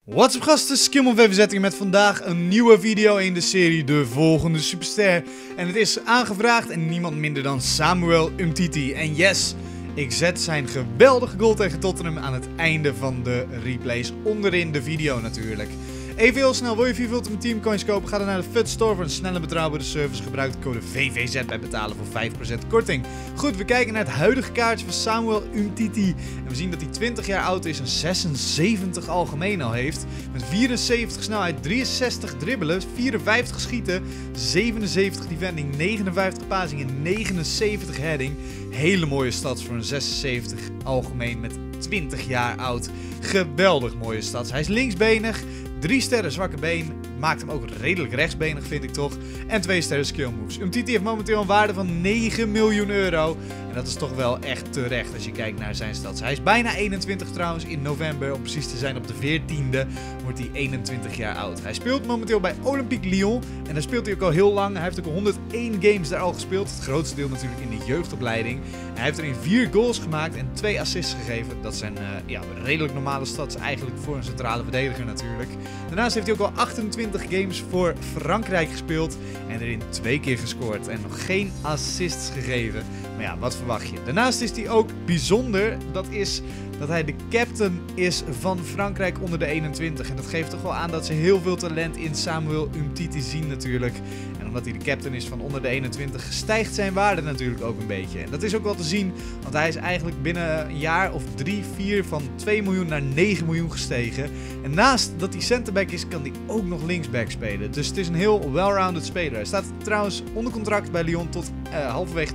What's up gasten, Skillman VVZ met vandaag een nieuwe video in de serie De Volgende Superster. En het is aangevraagd en niemand minder dan Samuel Umtiti. En yes, ik zet zijn geweldige goal tegen Tottenham aan het einde van de replays onderin de video natuurlijk. Even heel snel, wil je 4 Ultimate Team Coins kopen? Ga dan naar de FUT Store voor een snelle betrouwbare service. Gebruik de code VVZ bij betalen voor 5% korting. Goed, we kijken naar het huidige kaartje van Samuel Umtiti. En we zien dat hij 20 jaar oud is en 76 algemeen al heeft. Met 74 snelheid, 63 dribbelen, 54 schieten, 77 defending, 59 passing en 79 heading. Hele mooie stats voor een 76 algemeen met 20 jaar oud. Geweldig mooie stats. Hij is linksbenig. 3 sterren zwakke been, maakt hem ook redelijk rechtsbenig vind ik toch. En 2 sterren skill moves. Umtiti heeft momenteel een waarde van 9 miljoen euro. En dat is toch wel echt terecht als je kijkt naar zijn stats. Hij is bijna 21 trouwens in november. Om precies te zijn op de 14e wordt hij 21 jaar oud. Hij speelt momenteel bij Olympique Lyon. En daar speelt hij ook al heel lang. Hij heeft ook al 101 games daar al gespeeld. Het grootste deel natuurlijk in de jeugdopleiding. Hij heeft erin 4 goals gemaakt en 2 assists gegeven. Dat zijn redelijk normale stats eigenlijk voor een centrale verdediger natuurlijk. Daarnaast heeft hij ook al 28 games voor Frankrijk gespeeld. En erin 2 keer gescoord. En nog geen assists gegeven. Maar ja, wat verwacht je? Daarnaast is hij ook bijzonder. Dat is dat hij de captain is van Frankrijk onder de 21. En dat geeft toch wel aan dat ze heel veel talent in Samuel Umtiti zien natuurlijk. En omdat hij de captain is van onder de 21 stijgt zijn waarde natuurlijk ook een beetje. En dat is ook wel te zien, want hij is eigenlijk binnen een jaar of 3, 4 van 2 miljoen naar 9 miljoen gestegen. En naast dat hij centerback is, kan hij ook nog linksback spelen. Dus het is een heel well-rounded speler. Hij staat trouwens onder contract bij Lyon tot halverwege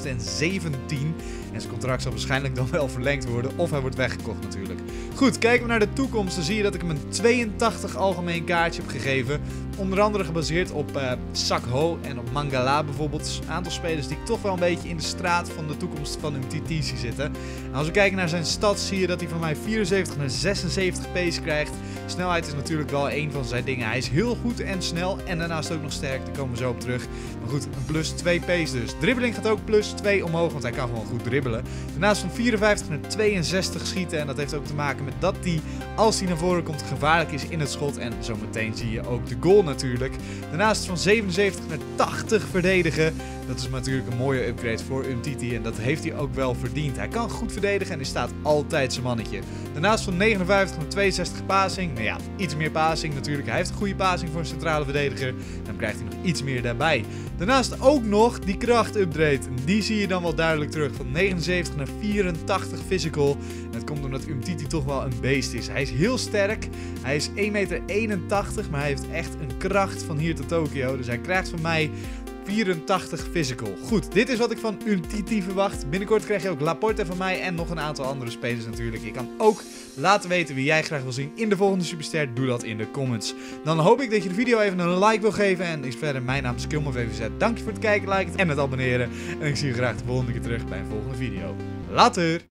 2017. En zijn contract zal waarschijnlijk dan wel verlengd worden of hij wordt weggekocht natuurlijk. Goed, kijken we naar de toekomst, dan zie je dat ik hem een 82 algemeen kaartje heb gegeven. Onder andere gebaseerd op Sakho en op Mangala bijvoorbeeld. Een aantal spelers die ik toch wel een beetje in de straat van de toekomst van Umtiti zie zitten. En als we kijken naar zijn stats zie je dat hij van mij 74 naar 76 pace krijgt. Snelheid is natuurlijk wel een van zijn dingen. Hij is heel goed en snel en daarnaast ook nog sterk. Daar komen we zo op terug. Maar goed, een plus 2 pace dus. Dribbeling gaat ook plus 2 omhoog, want hij kan gewoon goed dribbelen. Daarnaast van 54 naar 62 schieten. En dat heeft ook te maken met dat hij, als hij naar voren komt, gevaarlijk is in het schot. En zometeen zie je ook de goal natuurlijk. Daarnaast van 77 naar 80 verdedigen. Dat is natuurlijk een mooie upgrade voor Umtiti en dat heeft hij ook wel verdiend. Hij kan goed verdedigen en hij staat altijd zijn mannetje. Daarnaast van 59 naar 62 passing. Nou ja, iets meer passing natuurlijk. Hij heeft een goede passing voor een centrale verdediger. Dan krijgt hij nog iets meer daarbij. Daarnaast ook nog die kracht upgrade. Die zie je dan wel duidelijk terug. Van 79 naar 84 physical. En dat komt omdat Umtiti toch wel een beest is. Hij is heel sterk. Hij is 1,81 meter, maar hij heeft echt een kracht van hier tot Tokio. Dus hij krijgt van mij 84 physical. Goed, dit is wat ik van Umtiti verwacht. Binnenkort krijg je ook Laporte van mij en nog een aantal andere spelers natuurlijk. Je kan ook laten weten wie jij graag wil zien in de volgende Superster. Doe dat in de comments. Dan hoop ik dat je de video even een like wil geven. En is verder, mijn naam is Skillman VVZ. Dank je voor het kijken, liken en het abonneren. En ik zie je graag de volgende keer terug bij een volgende video. Later!